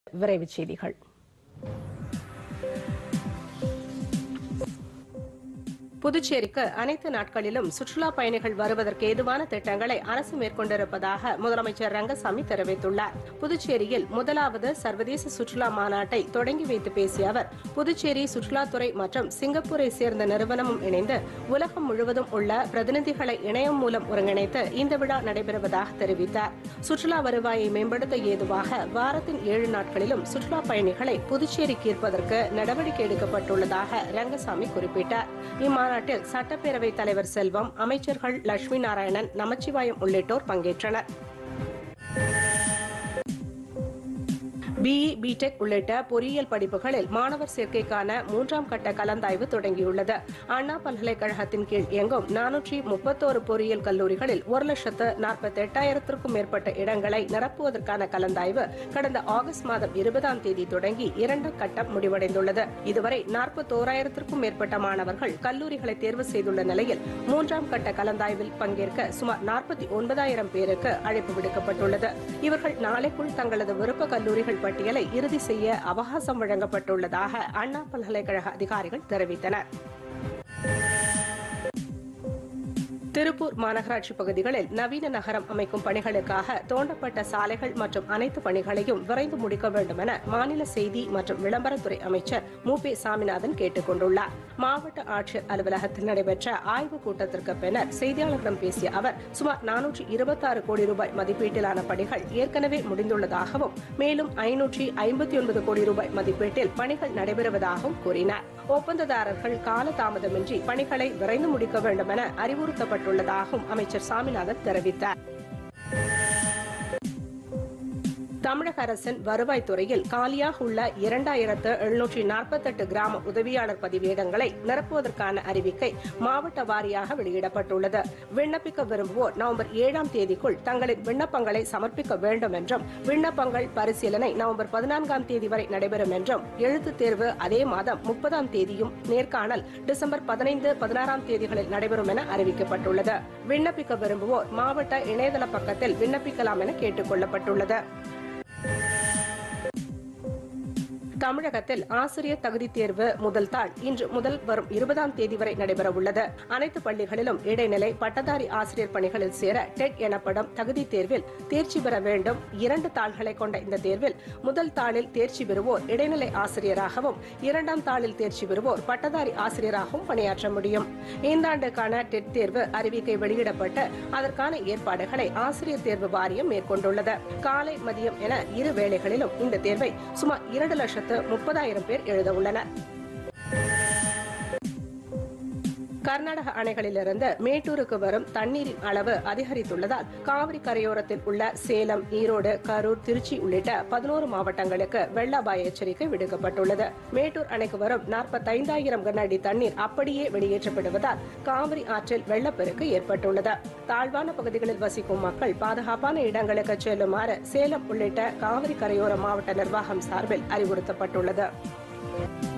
விரைவுச் செய்திகள். புதுச்சேரிக்கு அனைத்து நாட்களிலும் சுற்றுலா பயணிகள் வருவதற்கு ஏதுவான திட்டங்களை அரசு மேற்கொண்டிருப்பதாக முதலமைச்சர் ரங்கசாமி தெரிவித்துள்ளார். புதுச்சேரியில் முதலாவது சர்வதேச சுற்றுலா மாநாட்டை தொடங்கி வைத்து பேசிய அவர், புதுச்சேரி சுற்றுலாத்துறை மற்றும் சிங்கப்பூரை சேர்ந்த நிறுவனமும் இணைந்து உலகம் முழுவதும் உள்ள பிரதிநிதிகளை இணையம் மூலம் ஒருங்கிணைத்து இந்த விழா நடைபெறுவதாக தெரிவித்தார். சுற்றுலா வருவாயை மேம்படுத்த ஏதுவாக வாரத்தின் 7 நாட்களிலும் சுற்றுலா பயணிகளை புதுச்சேரிக்கு ஈர்ப்பதற்கு நடவடிக்கை எடுக்கப்பட்டுள்ளதாக ரங்கசாமி குறிப்பிட்டார். இம்மாநாட்டில் சட்டப்பேரவைத் தலைவர் செல்வம், அமைச்சர்கள் லட்சுமி நாராயணன், நமச்சிவாயம் உள்ளிட்டோர் பங்கேற்றனர். பிஇ, பிடெக் உள்ளிட்ட பொறியியல் படிப்புகளில் மாணவர் சேர்க்கைக்கான 3ஆம் கட்ட கலந்தாய்வு தொடங்கியுள்ளது. அண்ணா பல்கலைக்கழகத்தின் கீழ் இயங்கும் 431 பொறியியல் கல்லூரிகளில் 1,48,000க்கும் மேற்பட்ட இடங்களை நிரப்புவதற்கான கலந்தாய்வு கடந்த ஆகஸ்ட் மாதம் 20ஆம் தேதி தொடங்கி 2ஆம் கட்டம் முடிவடைந்துள்ளது. இதுவரை 41,000க்கும் மேற்பட்ட மாணவர்கள் கல்லூரிகளை தேர்வு செய்துள்ள நிலையில் 3ஆம் கட்ட கலந்தாய்வில் பங்கேற்க சுமார் 49,000 பேருக்கு அழைப்பு விடுக்கப்பட்டுள்ளது. இவர்கள் நாளைக்குள் தங்களது விருப்ப கல்லூரிகள் பட்டியலை இறுதி செய்ய அவகாசம் வழங்கப்பட்டுள்ளதாக அண்ணா பல்கலைக்கழக அதிகாரிகள் தெரிவித்தனர். திருப்பூர் மாநகராட்சி பகுதிகளில் நவீன நகரம் அமைக்கும் பணிகளுக்காக தோண்டப்பட்ட சாலைகள் மற்றும் அனைத்து பணிகளையும் விரைந்து முடிக்க வேண்டும் என மாநில செய்தி மற்றும் விளம்பரத்துறை அமைச்சர் மு.பி. சாமிநாதன் கேட்டுக் கொண்டுள்ளார். மாவட்ட ஆட்சியர் அலுவலகத்தில் நடைபெற்ற ஆய்வுக் கூட்டத்திற்கு பின்னர் செய்தியாளர்களிடம் பேசிய அவர், சுமார் 426 கோடி ரூபாய் மதிப்பீட்டிலான பணிகள் ஏற்கனவே முடிந்துள்ளதாகவும் மேலும் 559 கோடி ரூபாய் மதிப்பீட்டில் பணிகள் நடைபெறுவதாகவும் கூறினார். ஒப்பந்ததாரர்கள் காலதாமதமின்றி பணிகளை விரைந்து முடிக்க வேண்டும் என அறிவுறுத்தப்பட்டுள்ளதாகவும் அமைச்சர் சாமிநாதன் தெரிவித்தார். தமிழக அரசின் வருவாய்த்துறையில் காலியாக உள்ள 2,748 கிராம உதவியாளர் பதிவேடங்களை நிரப்புவதற்கான அறிவிக்கை மாவட்ட வாரியாக வெளியிடப்பட்டுள்ளது. விண்ணப்பிக்க விரும்புவோர் நவம்பர் 7ஆம் தேதிக்குள் தங்களின் விண்ணப்பங்களை சமர்ப்பிக்க வேண்டும் என்றும், விண்ணப்பங்கள் பரிசீலனை நவம்பர் 14ஆம் தேதி வரை நடைபெறும் என்றும், எழுத்துத் தேர்வு அதே மாதம் 30ஆம் தேதியும், நேர்காணல் டிசம்பர் 15, 16ஆம் தேதிகளில் நடைபெறும் என அறிவிக்கப்பட்டுள்ளது. விண்ணப்பிக்க விரும்புவோர் மாவட்ட இணையதள பக்கத்தில் விண்ணப்பிக்கலாம் என கேட்டுக் கொள்ளப்பட்டுள்ளது. தமிழகத்தில் ஆசிரியர் தகுதி தேர்வு முதல் தாள் இன்று முதல் வரும் 20ஆம் தேதி வரை நடைபெறவுள்ளது. அனைத்து பள்ளிகளிலும் இடைநிலை பட்டதாரி ஆசிரியர் பணிகளில் சேர டெட் எனப்படும் தகுதி தேர்வில் தேர்ச்சி பெற வேண்டும். 2 தாள்களை கொண்ட இந்த தேர்வில் முதல் தாளில் தேர்ச்சி பெறுவோர் இடைநிலை ஆசிரியராகவும், 2ஆம் தாளில் தேர்ச்சி பெறுவோர் பட்டதாரி ஆசிரியராகவும் பணியாற்ற முடியும். இந்த ஆண்டுக்கான டெட் தேர்வு அறிவிக்கை வெளியிடப்பட்டு அதற்கான ஏற்பாடுகளை ஆசிரியர் தேர்வு வாரியம் மேற்கொண்டுள்ளது. காலை, மதியம் என 2 வேளைகளிலும் இந்த தேர்வை சுமார் 2,30,000 பேர் எழுத உள்ளனர். கர்நாடக அணைகளிலிருந்து மேட்டூருக்கு வரும் தண்ணீரின் அளவு அதிகரித்துள்ளதால் காவிரி கரையோரத்தில் உள்ள சேலம், ஈரோடு, கரூர், திருச்சி உள்ளிட்ட 11 மாவட்டங்களுக்கு வெள்ள அபாய எச்சரிக்கை விடுக்கப்பட்டுள்ளது. மேட்டூர் அணைக்கு வரும் 45,000 கன அடி தண்ணீர் அப்படியே வெளியேற்றப்படுவதால் காவிரி ஆற்றில் வெள்ளப்பெருக்கு ஏற்பட்டுள்ளது. தாழ்வான பகுதிகளில் வசிக்கும் மக்கள் பாதுகாப்பான இடங்களுக்கு செல்லுமாறு சேலம் உள்ளிட்ட காவிரி கரையோர மாவட்ட நிர்வாகம் சார்பில் அறிவுறுத்தப்பட்டுள்ளது.